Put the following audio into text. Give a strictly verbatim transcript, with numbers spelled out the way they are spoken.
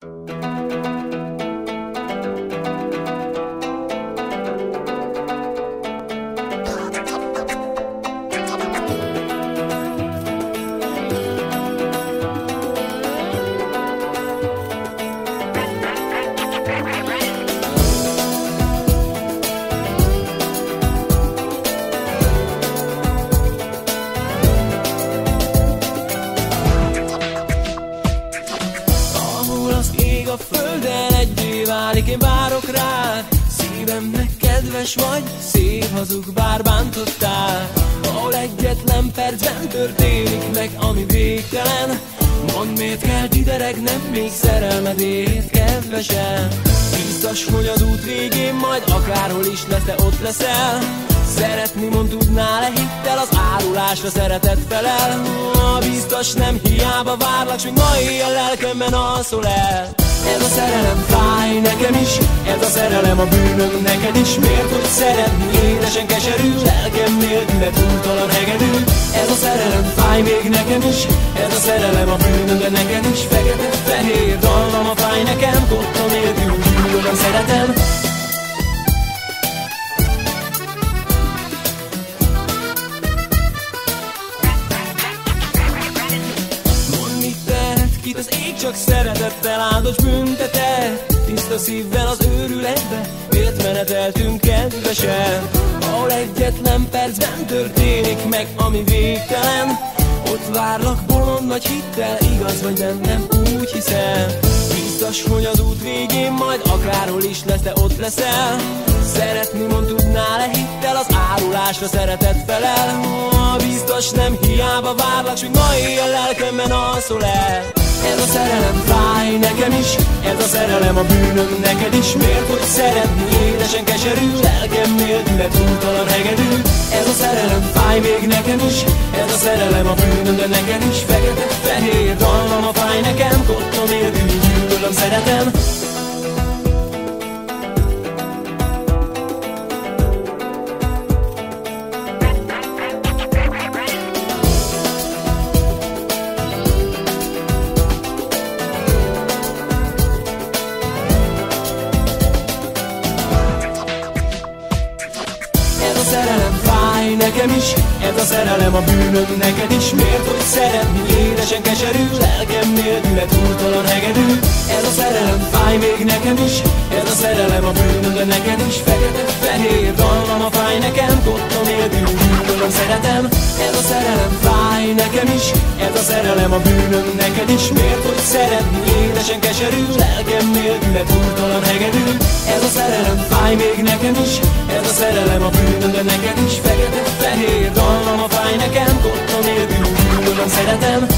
A földdel egyé válik, én várok rád. Szívemnek kedves vagy, szép hazug, bár bántottál. Ahol egyetlen percben történik meg, ami végtelen. Mondd, miért kell dideregnem, még szerelmedért, kedvesen. Biztos, hogy az út végén majd akárhol is lesz, de ott leszel. Szeretni mond, tudnál-e hittel, az árulásra szeretet felel. Biztos nem hiába várlak, s még ma éjjel lelkemben alszol el. Ez a szerelem fáj nekem is, ez a szerelem a bűnöm neked is. Miért, hogy szeretni édesen keserű, lelkem nélküle túltalan hegedű. Ez a szerelem fáj még nekem is, ez a szerelem a bűnöm, de neked is. Fekete-fehér dallam a fáj nekem, kotta nélkül gyűlölöm, szeretem. Kit az ég csak szeretettel áldos büntetett. Tiszta szívvel az őrületbe miért meneteltünk, kedvesen? Ahol egyetlen percben történik meg, ami végtelen. Ott várlak bolond nagy hittel, igaz vagy nem, nem úgy hiszem. Biztos, hogy az út végén majd akárhol is lesz, de ott leszel. Szeretni mond, tudnál-e hittel, az árulásra szeretet felel. Biztos nem hiába várlak, s még ma éjjel lelkemben alszol el. Ez a szerelem fáj nekem is, ez a szerelem a bűnöm neked is. Miért, hogy szeretni édesen keserű, lelkem nélküle túltalan hegedű. Ez a szerelem fáj még nekem is, ez a szerelem a bűnöm, de neked is. Fekete-fehér dallam a fáj nekem, kotta nélkül gyűlölöm, szeretem. Nekem is, ez a szerelem a bűnöm neked is. Miért, hogy szeretni édesen keserű, lelkem nélküle túltalan hegedű. Ez a szerelem fáj még nekem is, ez a szerelem a bűnöm, de neked is. Fekete-fehér dallam a fáj nekem, kotta nélkül gyűlölöm, szeretem. Ez a szerelem fáj nekem is, ez a szerelem a bűnöm neked is. Miért, hogy szeretni édesen keserű, lelkem nélküle túltalan hegedű. Ez a szerelem fáj még nekem is, ez a szerelem a bűnöm, de neked is. Fekete-fehér dallam a fáj nekem, kotta nélkül gyűlölöm, szeretem.